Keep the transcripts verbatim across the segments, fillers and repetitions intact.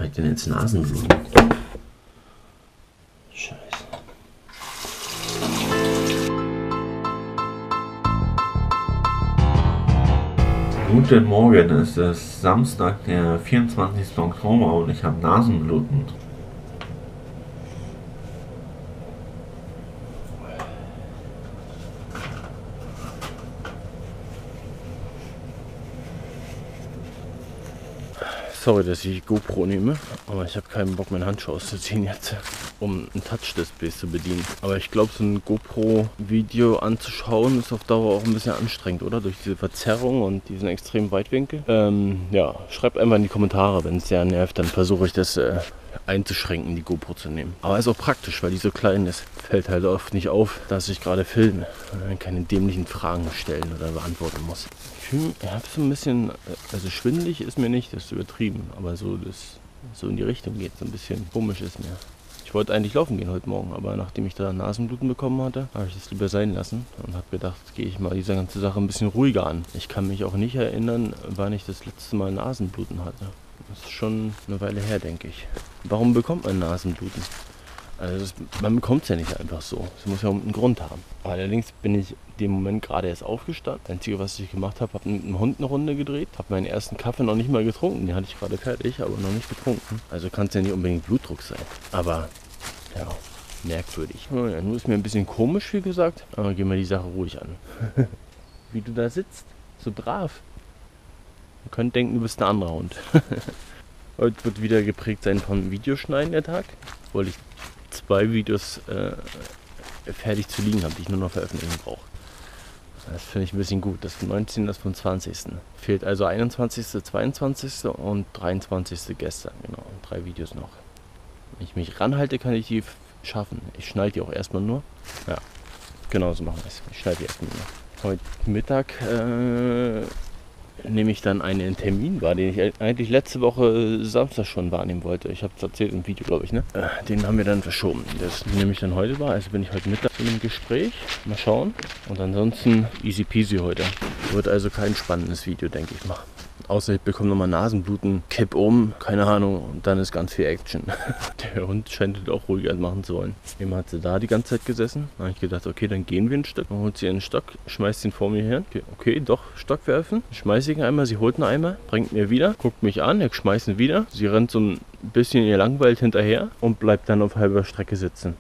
zeigt denn jetzt Nasenbluten? Scheiße. Guten Morgen, es ist Samstag, der vierundzwanzigste Oktober und ich habe Nasenbluten. Sorry, dass ich GoPro nehme, aber ich habe keinen Bock, meine Handschuhe auszuziehen jetzt, um ein Touch-Display zu bedienen. Aber ich glaube, so ein GoPro-Video anzuschauen ist auf Dauer auch ein bisschen anstrengend, oder? Durch diese Verzerrung und diesen extremen Weitwinkel. Ähm, ja, schreibt einfach in die Kommentare, wenn es sehr nervt, dann versuche ich das äh, einzuschränken, die GoPro zu nehmen. Aber ist auch praktisch, weil die so klein ist. Fällt halt oft nicht auf, dass ich gerade filme und dann keine dämlichen Fragen stellen oder beantworten muss. Ich habe so ein bisschen, also schwindelig ist mir nicht, das ist übertrieben, aber so, das so in die Richtung geht, so ein bisschen komisch ist mir. Ich wollte eigentlich laufen gehen heute Morgen, aber nachdem ich da Nasenbluten bekommen hatte, habe ich das lieber sein lassen und habe gedacht, gehe ich mal diese ganze Sache ein bisschen ruhiger an. Ich kann mich auch nicht erinnern, wann ich das letzte Mal Nasenbluten hatte. Das ist schon eine Weile her, denke ich. Warum bekommt man Nasenbluten? Also das, man bekommt es ja nicht einfach so. Es muss ja einen Grund haben. Allerdings bin ich in dem Moment gerade erst aufgestanden. Das Einzige, was ich gemacht habe, habe mit dem Hund eine Runde gedreht. Habe meinen ersten Kaffee noch nicht mal getrunken. Den hatte ich gerade fertig, aber noch nicht getrunken. Also kann es ja nicht unbedingt Blutdruck sein. Aber ja, merkwürdig. Oh ja, nur ist mir ein bisschen komisch, wie gesagt. Aber gehen wir die Sache ruhig an. Wie du da sitzt. So brav. Man könnte denken, du bist ein anderer Hund. Heute wird wieder geprägt sein vom Videoschneiden der Tag. Weil ich zwei Videos äh, fertig zu liegen habe, die ich nur noch veröffentlichen brauche. Das finde ich ein bisschen gut. Das neunzehnte, das vom zwanzigsten Fehlt also einundzwanzigste, zweiundzwanzigste und dreiundzwanzigste gestern. Genau, drei Videos noch. Wenn ich mich ranhalte, kann ich die schaffen. Ich schneide die auch erstmal nur. Ja, genau so machen wir es. Ich schneide die erstmal nur. Heute Mittag äh, nehme ich dann einen Termin wahr, den ich eigentlich letzte Woche Samstag schon wahrnehmen wollte. Ich habe es erzählt im Video, glaube ich, ne? Den haben wir dann verschoben. Das nehme ich dann heute wahr. Also bin ich heute Mittag in einem Gespräch. Mal schauen. Und ansonsten easy peasy heute. Wird also kein spannendes Video, denke ich mal. Außer ich bekomme nochmal Nasenbluten, kipp um, keine Ahnung, und dann ist ganz viel Action. Der Hund scheint auch ruhiger machen zu wollen. Eben hat sie da die ganze Zeit gesessen. Dann habe ich gedacht, okay, dann gehen wir ein Stück. Dann holt sie einen Stock, schmeißt ihn vor mir her. Okay, okay, doch, Stock werfen. Schmeiße ich ihn einmal, sie holt einen Eimer, bringt mir wieder, guckt mich an, ich schmeiße ihn wieder. Sie rennt so ein bisschen ihr langweilt hinterher und bleibt dann auf halber Strecke sitzen.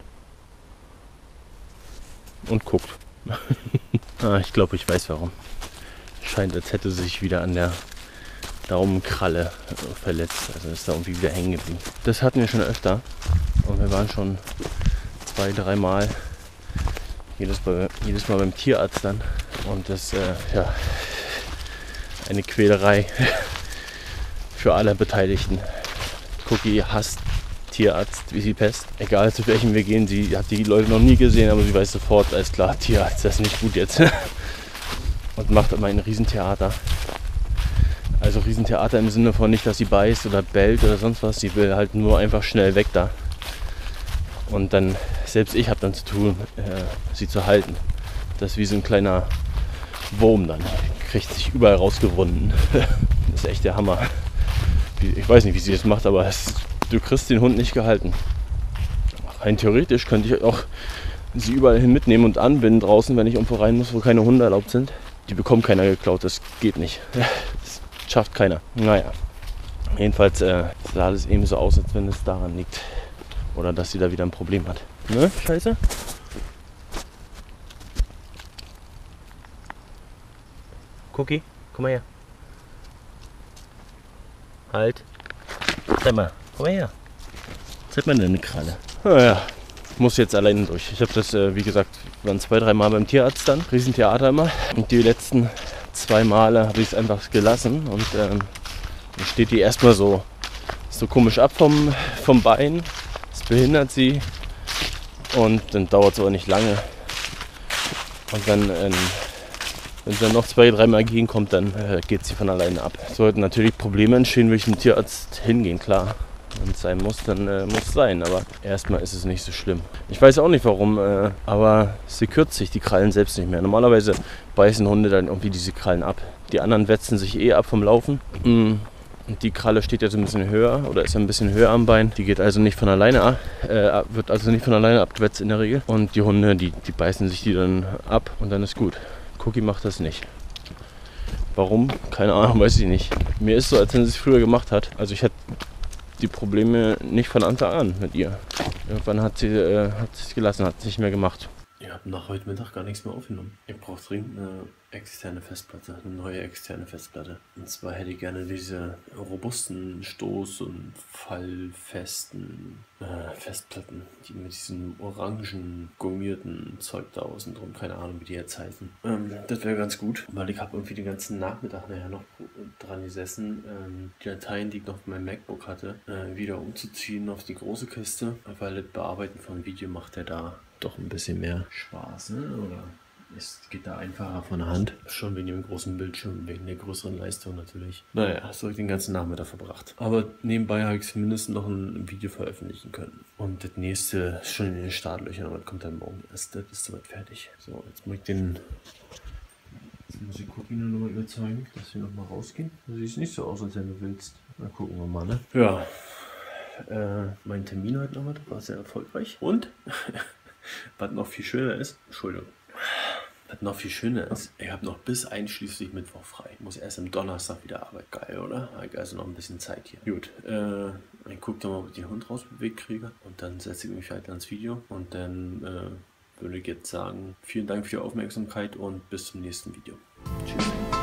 Und guckt. Ah, ich glaube, ich weiß warum. Scheint, als hätte sie sich wieder an der Daumenkralle verletzt, also ist da irgendwie wieder hängen geblieben. Das hatten wir schon öfter und wir waren schon zwei, dreimal jedes Mal, jedes Mal beim Tierarzt dann und das äh, ja eine Quälerei für alle Beteiligten. Cookie hasst Tierarzt wie sie Pest. Egal zu welchem wir gehen, sie hat die Leute noch nie gesehen, aber sie weiß sofort, alles klar, Tierarzt, das ist nicht gut jetzt. Und macht immer ein Riesentheater. Also Riesentheater im Sinne von nicht, dass sie beißt oder bellt oder sonst was. Sie will halt nur einfach schnell weg da. Und dann, selbst ich habe dann zu tun, äh, sie zu halten. Das ist wie so ein kleiner Wurm dann. Kriegt sich überall rausgewunden. Das ist echt der Hammer. Ich weiß nicht, wie sie das macht, aber es, du kriegst den Hund nicht gehalten. Rein theoretisch könnte ich auch sie überall hin mitnehmen und anbinden draußen, wenn ich irgendwo rein muss, wo keine Hunde erlaubt sind. Die bekommt keiner geklaut, das geht nicht. Das schafft keiner. Naja, jedenfalls äh, sah das eben so aus, als wenn es daran liegt. Oder dass sie da wieder ein Problem hat. Ne? Scheiße? Cookie, komm mal her. Halt. Zeig mal, komm mal her. Zeig mal deine Kralle. Naja, muss jetzt alleine durch. Ich habe das, äh, wie gesagt, waren zwei, drei Mal beim Tierarzt dann. Riesentheater immer. Und die letzten zwei Male habe ich es einfach gelassen. Und ähm, dann steht die erstmal so, so komisch ab vom, vom Bein. Das behindert sie. Und dann dauert es aber nicht lange. Und dann, ähm, wenn sie dann noch zwei, dreimal gegenkommt, dann äh, geht sie von alleine ab. Sollten natürlich Probleme entstehen, würde ich zum Tierarzt hingehen, klar. Wenn es sein muss, dann äh, muss es sein. Aber erstmal ist es nicht so schlimm. Ich weiß auch nicht warum, äh, aber sie kürzt sich die Krallen selbst nicht mehr. Normalerweise beißen Hunde dann irgendwie diese Krallen ab. Die anderen wetzen sich eh ab vom Laufen. Mm. Und die Kralle steht jetzt ein bisschen höher oder ist ein bisschen höher am Bein. Die geht also nicht von alleine, äh, wird also nicht von alleine abgewetzt in der Regel. Und die Hunde, die, die beißen sich die dann ab und dann ist gut. Cookie macht das nicht. Warum? Keine Ahnung, weiß ich nicht. Mir ist so, als wenn sie es früher gemacht hat. Also ich hatte die Probleme nicht von Anfang an mit ihr. Irgendwann hat sie äh, hat sie es gelassen, hat es nicht mehr gemacht. Ich habe nach heute Mittag gar nichts mehr aufgenommen. Ich brauche dringend eine externe Festplatte, eine neue externe Festplatte. Und zwar hätte ich gerne diese robusten Stoß- und fallfesten äh, Festplatten, die mit diesem orangen gummierten Zeug da außen drum, keine Ahnung wie die jetzt heißen. Ähm, das wäre ganz gut, weil ich habe irgendwie den ganzen Nachmittag nachher noch dran gesessen, ähm, die Dateien, die ich noch auf meinem MacBook hatte, äh, wieder umzuziehen auf die große Kiste, weil das Bearbeiten von Video macht ja da doch ein bisschen mehr Spaß, ne? Oder es geht da einfacher von der Hand. Schon wegen dem großen Bildschirm, wegen der größeren Leistung natürlich. Naja, so habe ich den ganzen Nachmittag verbracht. Aber nebenbei habe ich zumindest noch ein Video veröffentlichen können. Und das nächste ist schon in den Startlöchern, aber das kommt dann morgen erst. Das ist soweit fertig. So, jetzt muss ich den. Jetzt muss ich Cookie nur noch mal überzeugen, dass wir noch mal rausgehen. Du siehst nicht so aus, als wenn du willst. Na, gucken wir mal, ne? Ja. Äh, mein Termin heute noch war sehr erfolgreich. Und was noch viel schöner ist, Entschuldigung, was noch viel schöner ist, ich habe noch bis einschließlich Mittwoch frei. Ich muss erst am Donnerstag wieder arbeiten. Geil, oder? Ich also noch ein bisschen Zeit hier. Gut, äh, ich gucke dann mal, ob ich den Hund rausbewegt kriege. Und dann setze ich mich weiter ans Video. Und dann äh, würde ich jetzt sagen, vielen Dank für die Aufmerksamkeit und bis zum nächsten Video. Tschüss.